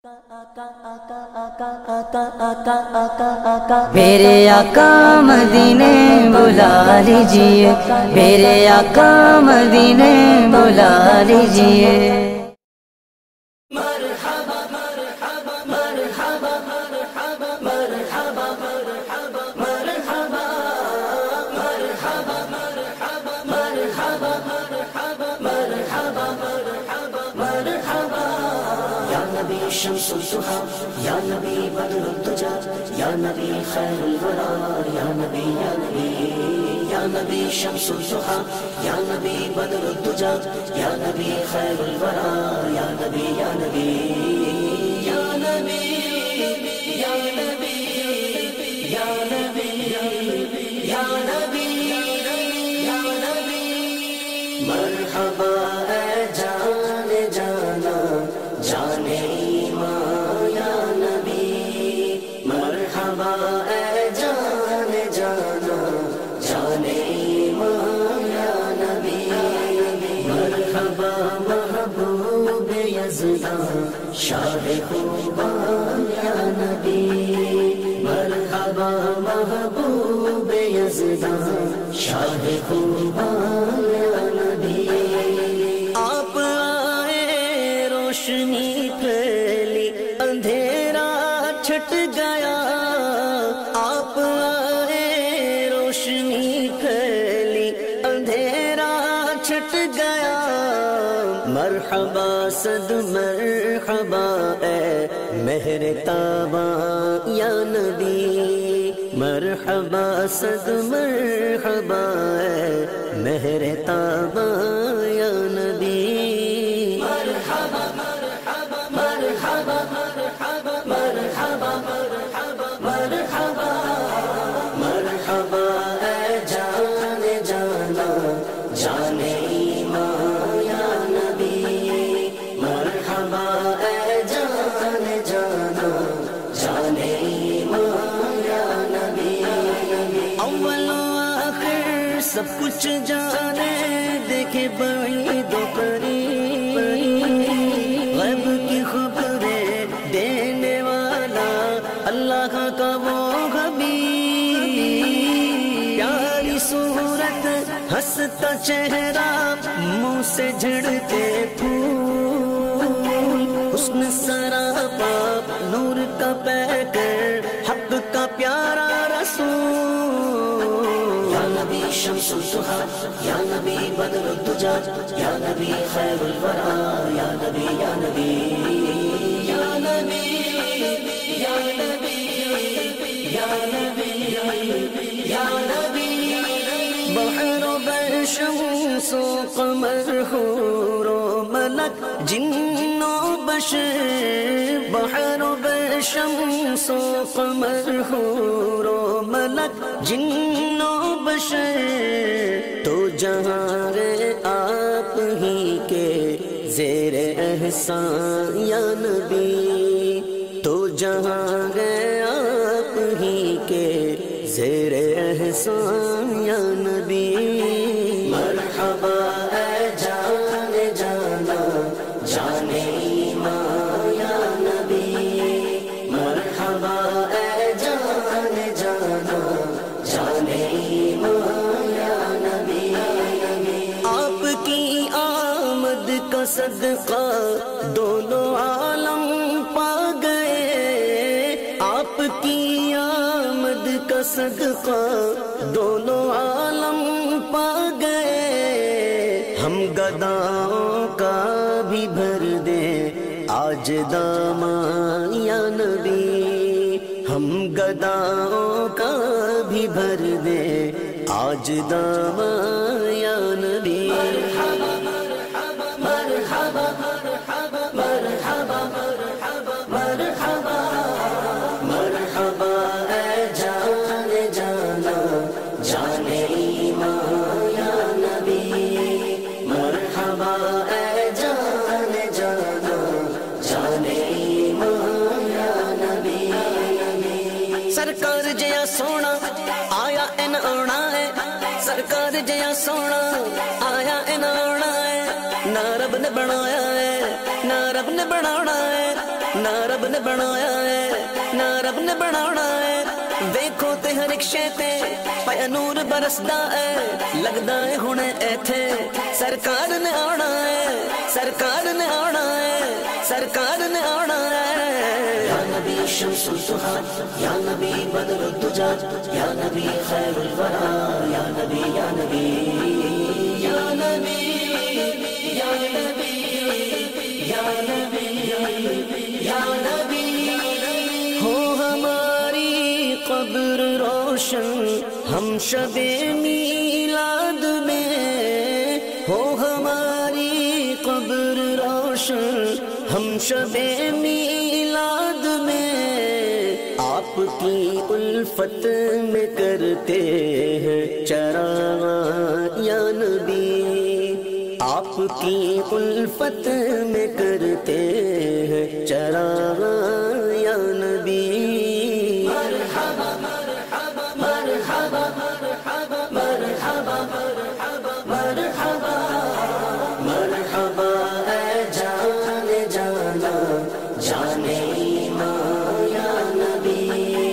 میرے آقا مدینے بلا لیجئے، میرے آقا مدینے بلا لیجئے۔ مرحبا مرحبا مرحبا مرحبا مرحبا مرحبا مرحبا مرحبا مرحبا مرحبا مرحبا مرحبا مرحبا مرحبا یا نبی شمس الضحی، یا نبی بدر الدجى، یا نبی خیر الورى، یا نبی یا نبی یا نبی شمس الضحی، یا نبی بدر الدجى، یا نبی خیر الورى، یا نبی یا نبی یا نبی یا نبی یا نبی یا نبی یا نبی مرحبا اے جان جانا جان ایمان یا نبی، مرحبا اے جان جانا جان ایمان یا نبی، مرحبا محبوب یزدان شاہ خوبان یا نبی، مرحبا محبوب یزدان شاہ خوبان یا نبی۔ آپ آئے روشنی پھیلی اندھیرا چھٹ گیا، آپ آئے روشنی پھیلی اندھیرا چھٹ گیا، مرحبا صد مرحبا اے مہر تاباں یا نبی، مرحبا صد مرحبا اے مہر تاباں یا نبی، مرحبا مرحبا مرحبا مرحبا مرحبا مرحبا مرحبا مرحبا اے جان جانا جان ایمان یا نبی، مرحبا اے جان جانا جان ایمان یا نبی، اول و آخر سب کچھ جانے دیکھے بعید و قریب، غیب کی خبریں دینے والا اللہ کا وہ حبیب، پیاری صورت ہنستا چہرہ منہ سے جھڑتے پھول، حسن سراپا نور کا پیکر حق کا پیارا رسول، یا نبی شمس الضحی، یا نبی بدر الدجى، یا نبی خیر الورى، یا نبی یا نبی یا نبی یا نبی یا نبی یا نبی، بحر و بر شمس و قمر حور و ملک جن و بشر، بحر و بر شمس و قمر حور و ملک جن و بشر، تو جہاں ہے آپ ہی کے زیر احسان یا نبی، تو جہاں ہے آپ ہی کے زیر احسان یا نبی، مرحبا اے جان جانا جان ایمان یا نبی، مرحبا اے جان جانا جان ایمان یا نبی، آپ کی آمد کا صدقہ دونوں عالم پا گئے، آپ کی آمد کا صدقہ دونوں عالم پا گئے، ہم گداؤں کا بھی بھر دیں آج داماں یا نبی، ہم گداؤں کا بھی بھر دیں آج داماں یا نبی، مرحبا مرحبا مرحبا مرحبا مرحبا مرحبا مرحبا اے جان جانا جان ایمان یا نبی، مرحبا اے جان جانا جان ایمان یا نبی، سرکار جیا سونا آیا ان آنا ہے، سرکار جیا سونا آیا ان آنا ہے، نہ رب نے بنایا ہے نہ رب نے بنانا ہے، نہ رب نے بنایا ہے نہ رب نے بنانا ہے دیکھو تے ہر ایک شے تے پیا نور برسدا ہے لگدا ہے ہنے ایتھے سرکار نے آنا ہے سرکار نے آنا ہے سرکار نے آنا ہے یا نبی شمس الضحیٰ یا نبی بدر الدجا یا نبی خیر الورا یا نبی یا نبی یا نبی یا نبی یا نبی یا نبی ہو ہماری قبر روشن ہم شب میلاد میں ہو ہماری قبر روشن ہم شب میلاد میں آپ کی الفت میں کرتے ہیں چراغ یا نبی آپ کی الفت میں کرتے ہیں چراغ یا نبی مرحبا مرحبا مرحبا مرحبا مرحبا مرحبا اے جان جانا جانے ایمان یا نبی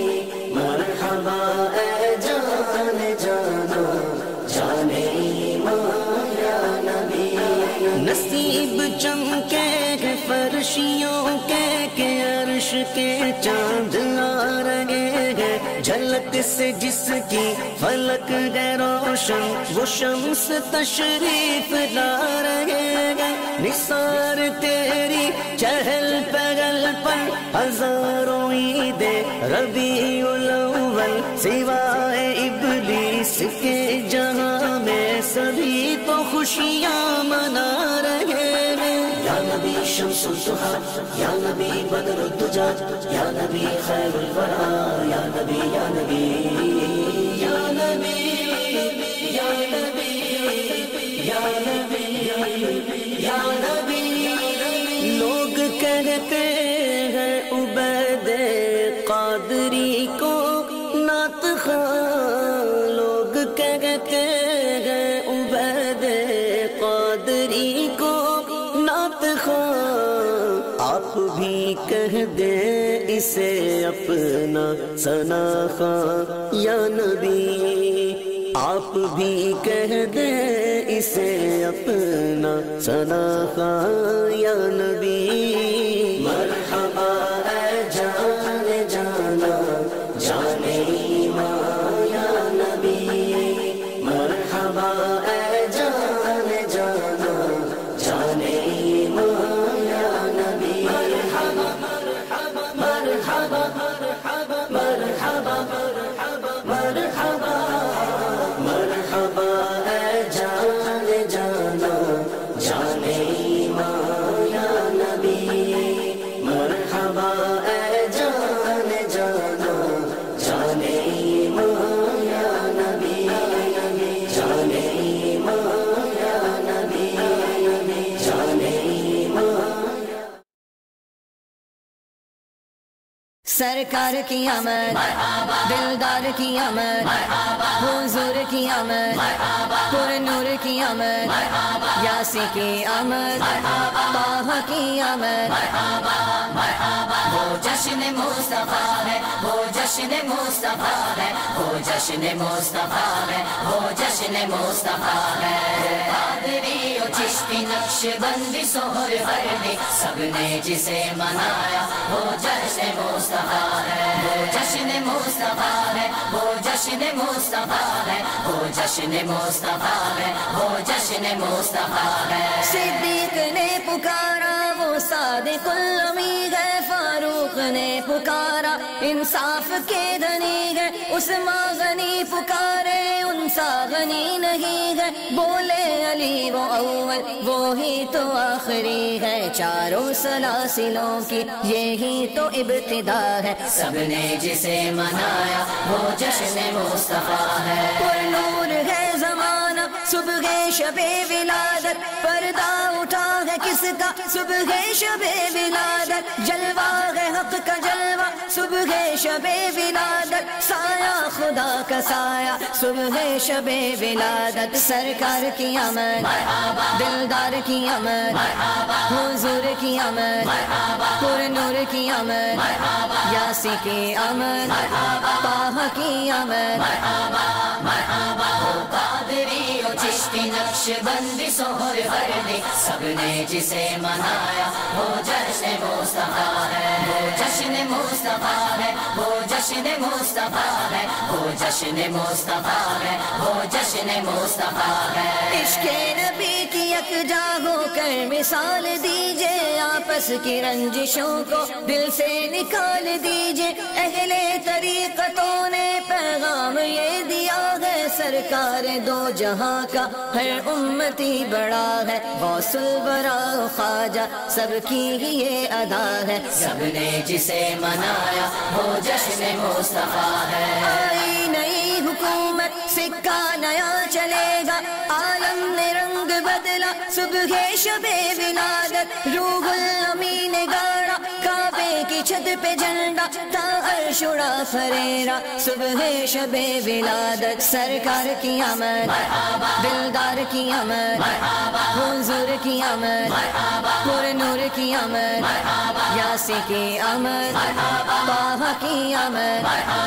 مرحبا اے جان جانا جانے ایمان یا نبی نصیب چمکے گے فرشیوں کے عرش کے چاند آ رہے ہیں جھلک سے جس کی فلک ہے روشن وہ شمس تشریف لا رہے ہیں نثار تیری چہل پہل پر ہزاروں عید ربیع الاول سوائے ابلیس کے جہاں میں سبھی تو خوشیاں منا رہے ہیں یا نبی شمس الضحیٰ یا نبی بدر الدجا یا نبی خیر الورا یا نبی یا نبی یا نبی یا نبی یا نبی یا نبی لوگ کہتے ہیں عبید قادری کو نعت خواں لوگ کہتے ہیں عبید قادری کو نعت خواں آپ بھی کہہ دیں اسے اپنا ثنا خواں یا نبی آپ بھی کہہ دیں اسے اپنا ثنا خواں یا نبی مرحبا اے جان جانا جانے ایمان یا نبی مرحبا اے جان جانا جانے ایمان یا نبی مرحبا مرحبا مرحبا مرحبا مرحبا مرحبا اے جان جانا جانے ایمان یا نبی مرحبا اے جان جانا جانے ایمان یا نبی جانے ایمان یا نبی جانے ایمان سرکار کی آمد دلدار کی آمد حضور کی آمد پر نور کی آمد یاسی کی آمد طہ کی آمد وہ جشن مصطفیٰ ہے وہ جشن مصطفیٰ ہے وہ جشن مصطفیٰ ہے وہ جشن مصطفیٰ ہے قادری و چشتی نقش بندی سہر فردی سب نے جسے منایا وہ جشن مصطفیٰ ہے وہ جشن مصطفیٰ ہے وہ جشن مصطفیٰ ہے وہ جشن مصطفیٰ ہے وہ جشن مصطفیٰ ہے صدیق نے پکارا وہ صادق الامین ہے فاروق نے پکارا انصاف کے دھنی ہے عثمان غنی پکارے ان سا غنی نہیں ہے بولے علی وہ اول وہی تو آخری ہے چاروں سلاسلوں کی یہی تو ابتدا ہے سب نے جسے منایا وہ جشن مصطفیٰ ہے پر نور ہے زمانہ صبح شب ولادت پردہ اٹھا ہے کس کا صبح شب ولادت جلوہ ہے حق کا جلوہ صبح شب ولادت سایہ خدا کا سایہ صبح شب ولادت سرکار کی آمد دلدار کی آمد حضور کی آمد پر نور کی آمد یاسی کی آمد طہ کی آمد قادری و چشتی نقش بندی سہر وردی سب نے جسے منایا وہ جشن مصطفیٰ ہے وہ جشن مصطفیٰ ہے وہ جشن مصطفیٰ ہے وہ جشن مصطفیٰ ہے وہ جشن مصطفیٰ ہے عشق نبی کی یکجا ہو کر مثال دیجئے آپس کی رنجشوں کو دل سے نکال دیجئے اہل طریقتوں نے پیغام یہ دیا ہے سرکار دو جہاں کا ہر امتی بڑا ہے غوث الورا خواجہ سب کی یہ ادا ہے سب نے جسے منایا وہ جشن مصطفیٰ ہے آئی نئی حکومت سکہ نیا چلے گا عالم نے رنگ بدلا صبح شب ولادت روح الامین گاڑا کعبے کی چھت پہ جھنڈا تا عرش اڑا فریرا صبح شب ولادت سرکار کی آمد دلدار کی آمد حضور کی آمد پر نور کی آمد یاسی کی آمد طہ کی آمد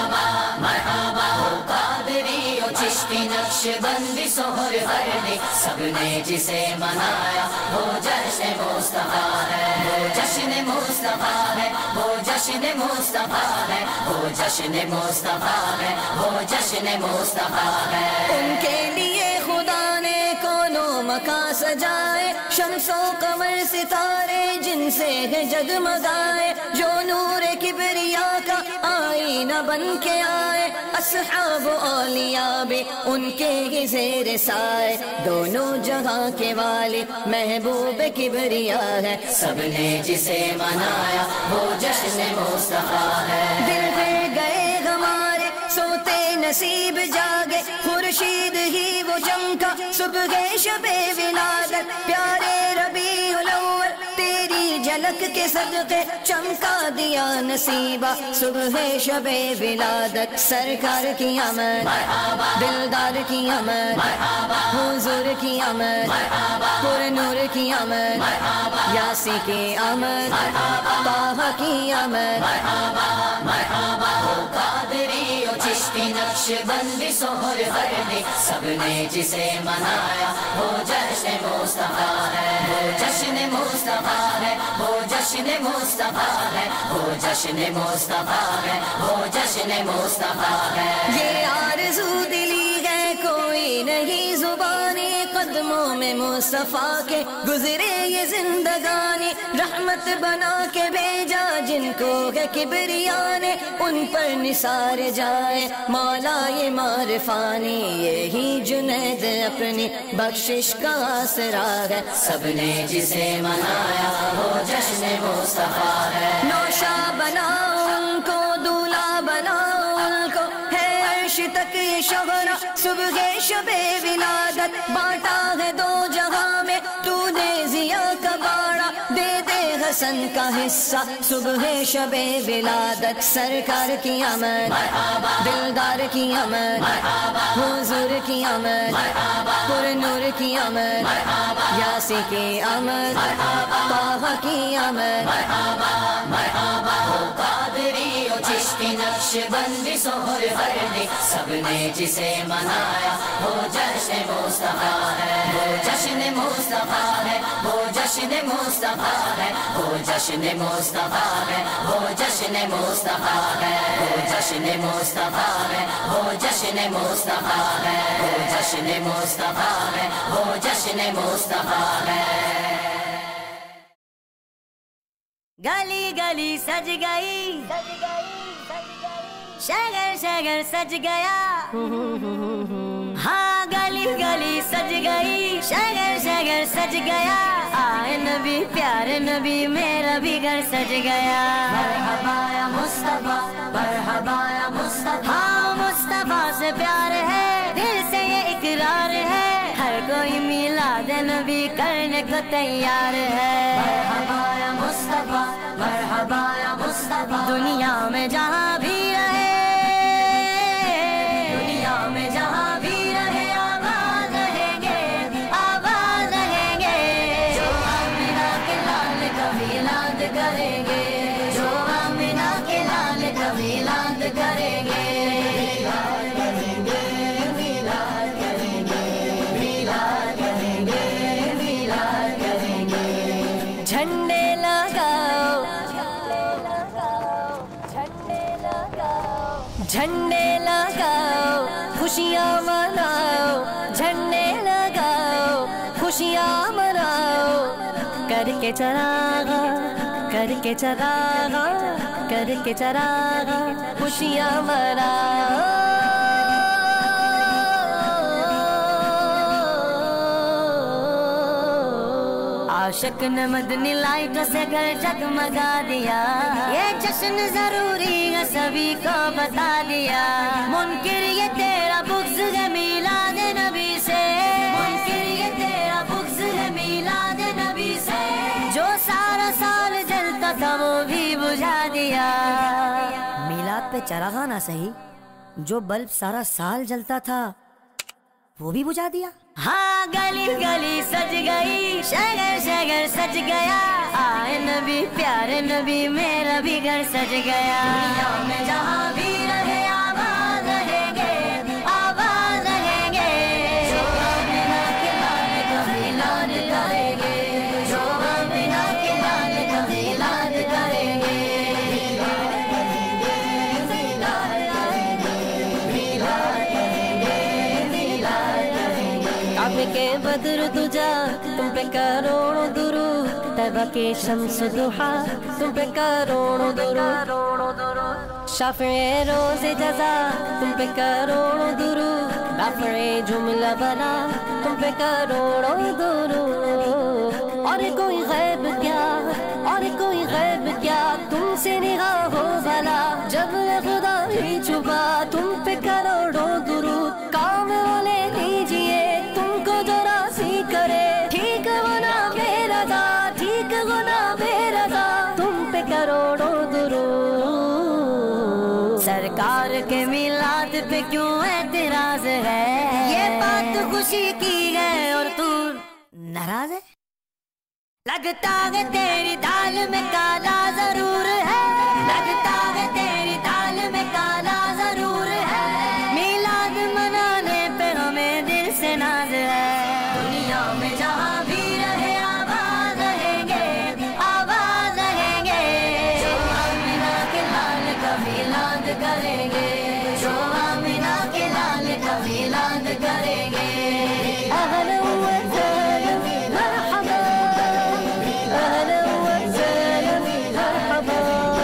قادری و چشتی نقش بندی سہر وردی سب نے جسے منایا وہ جشن مصطفیٰ ہے وہ جشن مصطفیٰ ہے وہ جشن مصطفیٰ ہے وہ جشن مصطفیٰ ہے وہ جشن مصطفیٰ ہے ان کے لیے خدا نے کونوں مکان سجائے شمس و قمر ستارے جن سے ہے جگمگائے جو نور کبریا کا آئینہ بن کے آئے اصحاب اولیاء بھی ان کے ہی زیر سائے دونوں جہاں کے والے محبوب کبریا ہے سب نے جسے منایا وہ جشن مصطفیٰ ہے دل پھر گئے ہمارے سوتے نصیب جاگے خورشید ہی وہ چمکا صبح شب ولادت پیارے ربیع الاول تیری جھلک کے صدقے چمکا دیا نصیبہ صبح شب ولادت سرکار کی آمد دلدار کی آمد حضور کی آمد پر نور کی آمد یاسی کی آمد طہ کی آمد قادری و چشتی نقش بندی سہر وردی سب نے جسے منایا وہ جشن مصطفیٰ ہے وہ جشن مصطفیٰ ہے وہ جشن مصطفیٰ ہے وہ جشن مصطفیٰ ہے وہ جشن مصطفیٰ ہے یہ آرزو دلی ہے کوئی نہیں زبانی قدموں میں مصطفیٰ کے گزرے یہ زندگانی رحمت بنا کے بھیجا جن کو ہے کبریا نے ان پر نثار جائے مولا یہ معرفانی یہی جنید اپنی بخشش کا آسرا ہے سب نے جسے منایا وہ جشن مصطفیٰ ہے نوشا بناؤ ان کو دولہا بناؤ ان کو ہے عرش تک یہ شہرا صبح شب ولادت بانٹا ہے دو جہاں میں تو نے ضیا کا باڑا دے دے حسن کا حصہ صبح شب ولادت سرکار کی آمد دلدار کی آمد حضور کی آمد پر نور کی آمد یاسی کی آمد طہ کی آمد قادری و چشتی نقش بندی سہر وردی سب نے جسے منایا وہ جشن مصطفیٰ ہے وہ جشن مصطفیٰ ہے وہ جشن مصطفیٰ ہے وہ جشن مصطفیٰ ہے وہ جشن مصطفیٰ ہے وہ جشن مصطفیٰ ہے وہ جشن مصطفیٰ ہے وہ جشن مصطفیٰ ہے وہ جشن مصطفیٰ ہے گلی گلی سج گئی شہر شہر سج گیا ہاں گلی گلی سج گئی شہر شہر سج گیا آئے نبی پیارے نبی میرا بھی گھر سج گیا مرحبا یا مصطفیٰ مرحبا یا مصطفیٰ ہاں مصطفیٰ سے پیار ہے دل سے یہ اقرار ہے ہر میلاد نبی کرنے کو تیار ہے. مرحبا یا مصطفیٰ مرحبا یا مصطفیٰ. دنیا میں جہاں بھی رہے دنیا میں جہاں بھی رہے آباد رہیں گے آباد رہیں گے. جو آمنہ کے لال کا میلاد کریں گے جو آمنہ کے لال کا میلاد کریں گے. جھنڈے لگاؤ جھنڈے لگاؤ خوشیاں مناؤ. جھنڈے لگاؤ خوشیاں مناؤ. کر کے چراغا کر کے چراغا کر کے چراغا خوشیاں مناؤ. عاشق نے مدنی لائٹوں سے گھر جگمگا دیا. یہ جشن ضروری ہے سبھی کو بتا دیا. منکر یہ تیرا بغض ہے میلاد نبی سے. منکر یہ تیرا بغض ہے میلاد نبی سے. جو سارا سال جلتا تھا وہ بھی بجھا دیا. میلاد پہ چراغاں نہ صحیح جو بلب سارا سال جلتا تھا وہ بھی بجھا دیا. ہاں گلی گلی سج گئی شہر شہر سج گیا. آئے نبی پیارے نبی میرا بھی گھر سج گیا. دنیا میں جہاں بھی رہے آباد رہیں گے آباد رہیں گے. جو آمنہ کے لال کا میلاد کریں گے جو آمنہ کے لال کا میلاد کریں گے. کعبے کے بدر دجا تم پہ کروڑوں درود. طیبہ کے شمس ضحا تم پہ کروڑوں درود. شافع روز جزا تم پہ کروڑوں درود. رافع جملہ بنا تم پہ کروڑوں درود. اور کوئی غیب کیا اور کوئی غیب کیا تم سے نگاہ ہو بھلا. جب خدا ہی چھپا تم پہ کروڑوں درود. کام والے لیجیے تم کو جو راضی کرے. ٹھیک گنا بے رضا ٹھیک گنا بے رضا تم پہ کروڑوں درود. سرکار کے میلاد پہ کیوں اعتراض ہے. یہ بات خوشی کی ہے اور تو ناراض ہے. لگتا ہے تیری دال میں کالا ضرور ہے. لگتا ہے تیری دال میں کالا ضرور ہے. میلاد منانے پہ ہمیں دل سے ناز ہے. دنیا میں جہاں بھی رہے آباد رہیں گے آباد رہیں گے. جو آمنہ کے لال کا میلاد کریں گے جو آمنہ کے لال کا میلاد کریں گے. اہلا و سہلا مرحبا اہلا و سہلا مرحبا.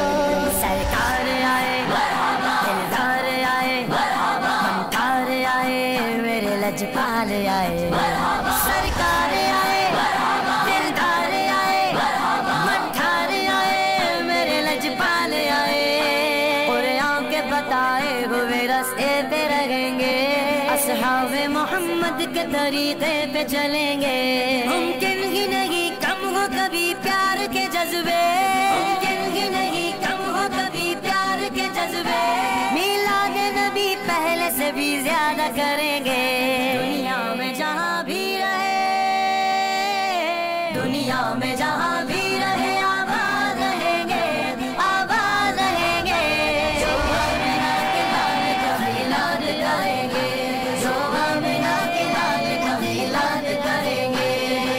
سرکار آئے دلدار آئے ممتار آئے میرے لجپال آئے. سرکار آئے دلدار آئے ممتار آئے میرے لجپال آئے. قرآن کے بتائے ہوئے راستے پہ رہیں گے. اصحاب محمد کے طریقے پہ چلیں گے. ممکن ہی نہیں کم ہو کبھی پیار کے جذبے. ممکن ہی نہیں کم ہو کبھی پیار کے جذبے. میلاد نبی پہلے سے بھی زیادہ کریں گے. دنیا میں جہاں بھی رہے دنیا میں جہاں بھی رہے آباد رہیں گے آباد رہیں گے. جو آمنہ کے لال کا میلاد کریں گے جو آمنہ کے لال کا میلاد کریں گے.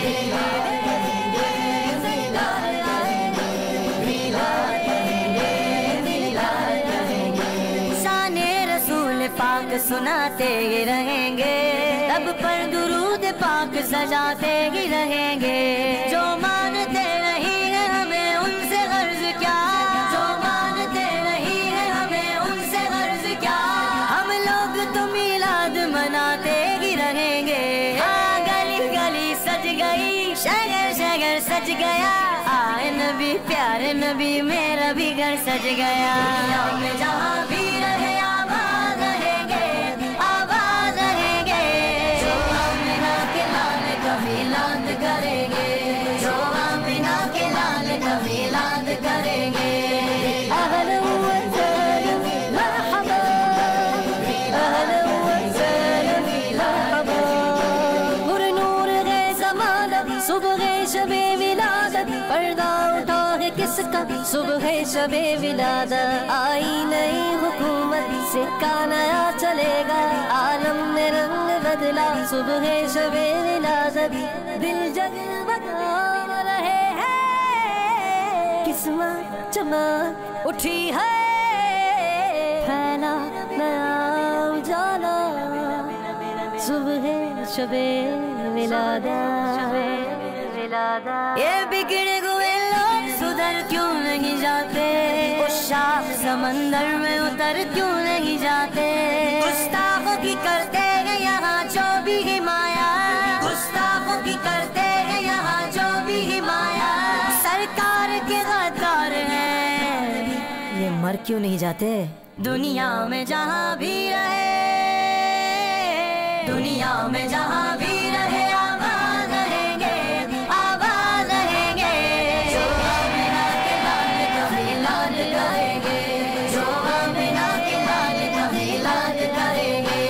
شان رسول پاک سناتے ہی رہیں گے. رب پر درود پاک سجاتے ہی رہیں گے. جو مانتے نہیں ہیں ہمیں ان سے غرض کیا. جو مانتے نہیں ہیں ہمیں ان سے غرض کیا. ہم لوگ تو میلاد مناتے ہی رہیں گے. ہاں گلی گلی سج گئی شہر شہر سج گیا. آئے نبی پیارے نبی میرا بھی گھر سج گیا. دنیا میں جہاں بھی رہے آباد رہیں گے آباد رہیں گے. جو آمنہ کے لال کا میلاد صبح شب ولادت آئی نئی حکومت سکہ نیا چلے گا عالم نے رنگ بدلا صبح شب ولادت دل جگمگا رہے ہیں قسمت چمک اٹھی ہے پھیلا نیا اجالا صبح شب ولادت یہ بگڑے ہوئے لوگ سدھر کیوں نہیں جاتے اس شاخ سمندر میں اتر کیوں نہیں جاتے گستاخوں کی کرتے ہیں یہاں جو بھی حمایت گستاخوں کی کرتے ہیں یہاں جو بھی حمایت سرکار کے غدار ہیں یہ مر کیوں نہیں جاتے دنیا میں جہاں بھی رہے دنیا میں جہاں بھی رہے آباد رہیں گے آباد رہیں گے جو آمنہ کے لال کا میلاد کریں گے جو آمنہ کے لال کا میلاد کریں گے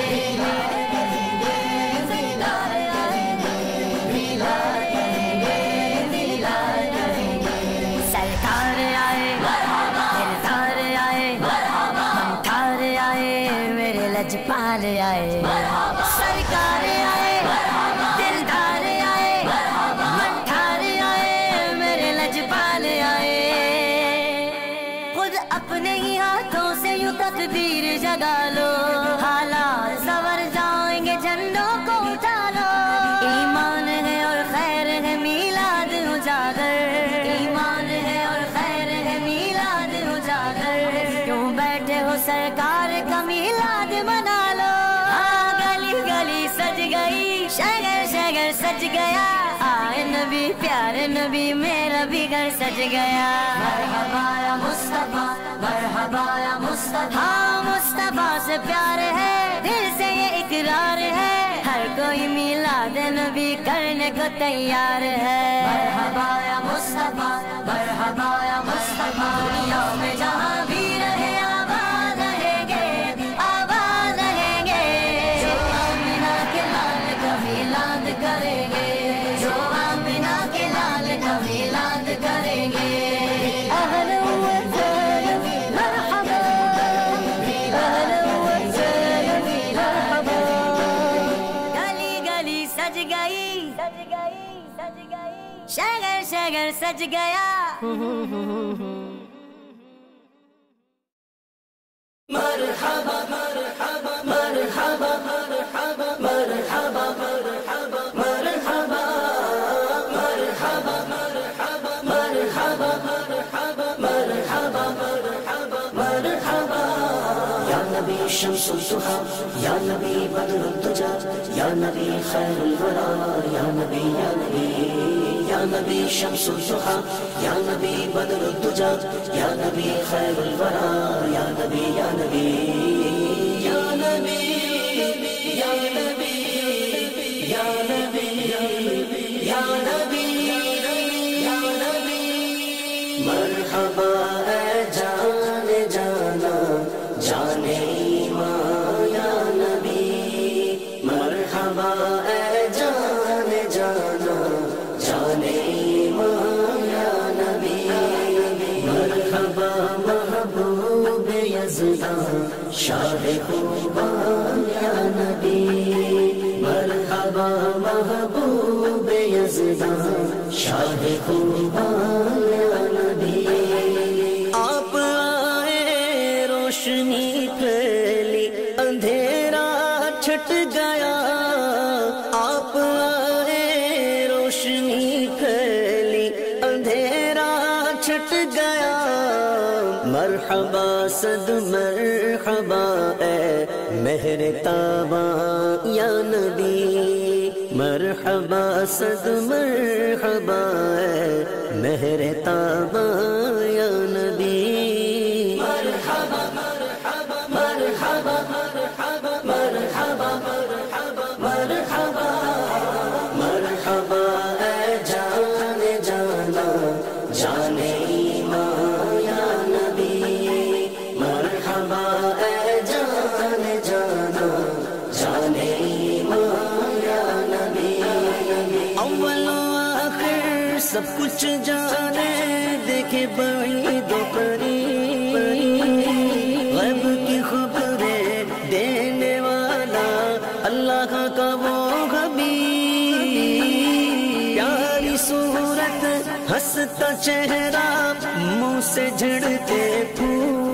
سرکار آئے دلدار آئے ممتار آئے میرے لجپال آئے سرکار آئے دلدار آئے ممتار آئے میرے لجپال آئے خود اپنے ہی ہاتھوں سے یوں تقدیر جگا لو حالات سنور جائیں گے جھنڈوں کو اٹھا لو ایمان ہے اور خیر ہے میلاد اجاگر ایمان ہے اور خیر ہے میلاد اجاگر کیوں بیٹھے ہو سرکار کا میلاد منا لو ہاں گلی گلی سج گئی شہر شہر سج گیا آئے نبی پیارے نبی میرا بھی گھر سج گیا مرحبا یا مصطفیٰ مرحبا یا مصطفیٰ ہاں مصطفیٰ سے پیار ہے دل سے یہ اقرار ہے ہر کوئی میلاد نبی کرنے کو تیار ہے مرحبا یا مصطفیٰ مرحبا یا مصطفیٰ دنیا میں جہاں بھی رہے آباد رہیں گے آباد رہیں گے جو آمنہ کے لال کا میلاد کریں گے جو آمنہ کے لال کا میلاد کریں گے اہلا و سہلا مرحبا اہلا و سہلا مرحبا گلی گلی سج گئی شہر شہر سج گیا مرحبا مرحبا مرحبا مرحبا مرحبا مرحبا مرحبا مرحبا مرحبا مرحبا مرحبا مرحبا مرحبا مرحبا یا نبی شمس الضحی یا نبی بدر الدجى یا نبی خیر الورى یا نبی یا نبی یا نبی شمس الضحی یا نبی بدر الدجى یا نبی خیر الورى یا نبی یا نبی یا نبی یا نبی یا نبی یا نبی یا نبی مرحبا اے جان جانا جانے ایمان یا نبی مرحبا اے جان جانا جانے ایمان یا نبی مرحبا محبوب یزدان شاہ خوبان یا نبی مرحبا محبوب یزدان شاہ خوبان یا نبی آپ آئے روشنی پھیلی اندھیرا چھٹ گیا آپ آئے روشنی پھیلی اندھیرا چھٹ گیا مرحبا صد مرحبا اے مہر تاباں یا نبی مرحبا صد مرحبا اے مہر تاباں یا نبی مرحبا مرحبا مرحبا مرحبا مرحبا مرحبا مرحبا مرحبا اے جان جانا جانے ایمان یا نبی مرحبا اے جان جانا جانے ایمان یا نبی اول و آخر سب کچھ جانے دیکھے بعید و قریب غیب کی خبریں دینے والا اللہ کا وہ حبیب پیاری صورت ہنستا چہرہ منہ سے جھڑتے پھول